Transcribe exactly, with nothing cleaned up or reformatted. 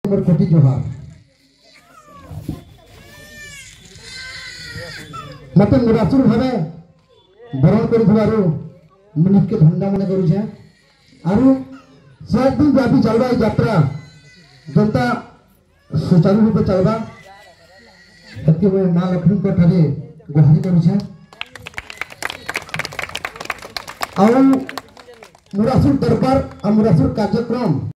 मोर कोटि जोहार मते निरासुर भावे बरण करिथबारु मनिक के धन्यवाद मन करू छे आरु सात दिन व्यापी चलबा यात्रा जनता सुचारू रूप चलबा तके मैं मां लक्ष्मी को ठारे गुहारी करू छे और मुरासुर दरबार और मुरासुर कार्यक्रम